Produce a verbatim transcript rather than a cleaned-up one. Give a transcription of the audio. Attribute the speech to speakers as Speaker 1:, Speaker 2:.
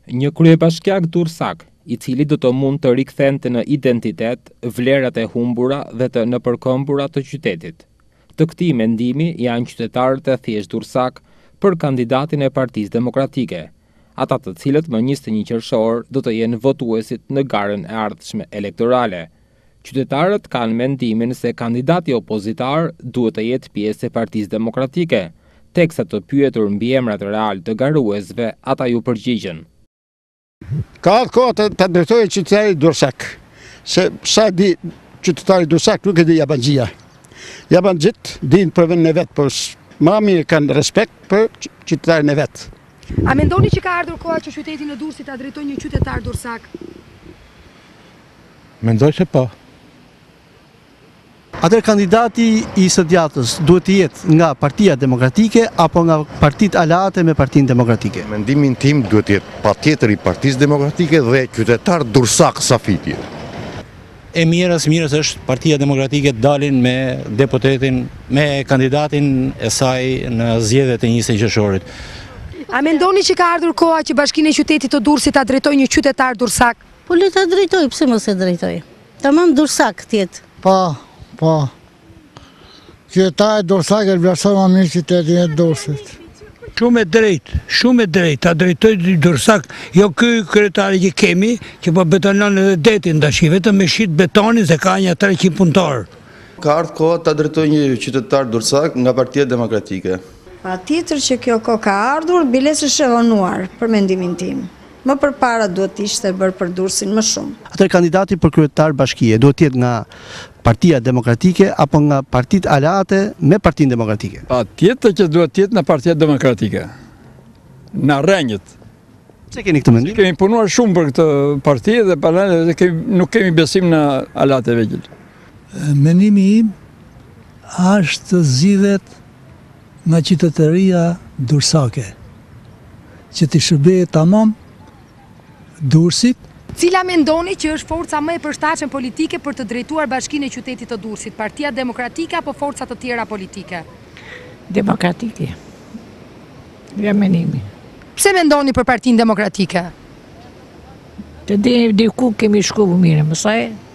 Speaker 1: Një kryebashkiak Durrësak, i cili do të mund të rikthente në identitet vlerat e humbura dhe të nëpërkombura të qytetit. Të këtij mendimi janë qytetarët e thjeshtë Durrësak për kandidatin e Partisë Demokratike, ata të cilët më njëzet e një qershor do të jenë votuesit në garën e ardhshme elektorale. Qytetarët kanë mendimin se kandidati opozitar duhet të jetë pjesë e Partisë Demokratike, teksa të pyetur mbi emrat real të garuesve, ata ju përgjigjen.
Speaker 2: Ka atë kohë të, të drejtojë qytetari Durrësak, se sa di qytetari Durrësak nuk e di Jabanxhia. Jabanxhit din për vendin e vet, por më mirë kanë respekt për qytetarin e vet.
Speaker 3: A mendoni që ka ardhur koha që qytetin e Durrësit ta drejtojë një qytetar Durrësak?
Speaker 4: Mendoj se po.
Speaker 5: Atër kandidati i së djatës duhet të jetë nga Partia Demokratike apo nga partitë aleate me Partinë Demokratike?
Speaker 6: Mendimin tim duhet të jetë patjetër i Partisë Demokratike dhe qytetar Durrësak Safiti.
Speaker 4: E mirës, mirës është Partia Demokratike dalin me deputetin, me kandidatin e saj në zgjedhjet e njëzet e qershorit.
Speaker 3: A mendoni që ka ardhur koha që Bashkinë e Qytetit të Durrësit ta drejtojë një qytetar Durrësak?
Speaker 7: Po le ta drejtoj, pse mos e drejtoj? Tamam Durrësak tjetë.
Speaker 8: Po, po. Qytetari Durrësak e vlerëson më mirë qytetin e Durrësit.
Speaker 9: Shumë e drejtë, shumë e drejtë, ta drejtoj Durrësak, jo ky kryetari që kemi, që po betonon edhe detin tash, vetëm me shit betonin se ka një treqind punëtor.
Speaker 10: Ka ardhur koha ta drejtoj një qytetar Durrësak nga Partia Demokratike.
Speaker 11: Patjetër që kjo kohë ka ardhur, biles është e vonuar, për mendimin tim. Më përpara duhet ishte bërë për Durrësin më shumë.
Speaker 5: Atër kandidati për kryetar bashkie duhet të jetë nga Partia Demokratike apo nga partitë aleate me Partinë Demokratike?
Speaker 12: Patjetër që duhet të jetë nga Partia Demokratike. Na rrenjët.
Speaker 5: Pse keni këtë mendim?
Speaker 12: Kemi punuar shumë për këtë parti dhe paralel nuk kemi besim në aleat e vegjël.
Speaker 9: Mendimi im është zgjidhet nga qytetëria durrësake, që t'i shërbejë tamam Durrësit.
Speaker 3: Cila mendoni që është forca më e përshtatshme politike për të drejtuar Bashkinë e Qytetit të Durrësit, Partia Demokratike apo forca të tjera politike?
Speaker 13: Demokratike. Ja mendimi.
Speaker 3: Pse mendoni për Partinë Demokratike?
Speaker 13: Të diku kemi shku mirë, mësoj.